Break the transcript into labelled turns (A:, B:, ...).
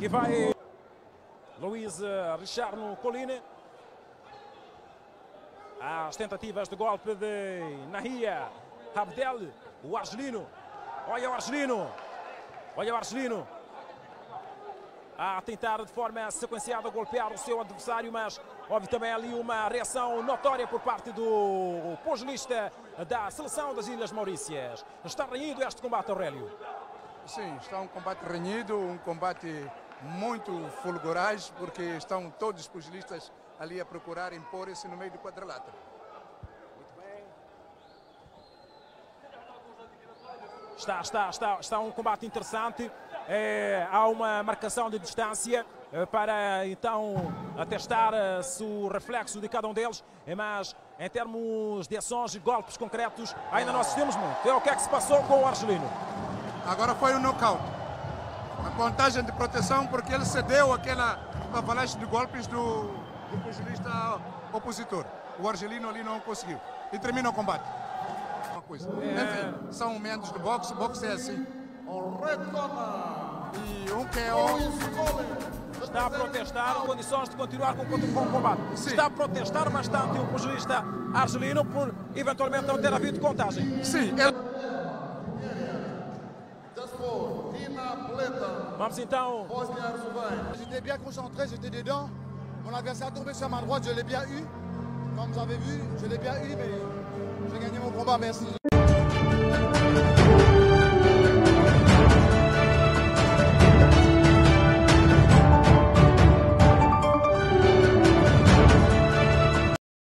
A: Aqui vai Luiz Richard Colina. As tentativas de golpe de Nahia Abdel, o argelino. Olha o argelino. Olha o argelino. A tentar de forma sequenciada golpear o seu adversário, mas houve também ali uma reação notória por parte do pugilista da seleção das Ilhas Maurícias. Está renhido este combate, Aurélio?
B: Sim, está um combate renhido, um combate muito fulgurante, porque estão todos os pugilistas ali a procurar impor-se no meio do quadrilátero.
A: Está um combate interessante. Há uma marcação de distância para então atestar se o reflexo de cada um deles, mas em termos de ações e golpes concretos ainda não assistimos muito. O que é que se passou com o argelino?
B: Agora foi um nocaute. A contagem de proteção, porque ele cedeu aquela avalanche de golpes do pugilista opositor. O argelino ali não conseguiu. E termina o combate. Uma coisa. Enfim, são momentos do boxe. O boxe é assim. E um que é
A: está a protestar condições de continuar com o combate. Sim. Está a protestar bastante o pugilista argelino por eventualmente não ter havido contagem.
B: Sim.
A: Vamos então.
C: J'étais bien concentré, j'étais dedans. Mon adversaire est tombé sur ma droite, je l'ai bien eu. Comme vous avez vu, je l'ai bien eu, mais j'ai gagné mon combat, merci.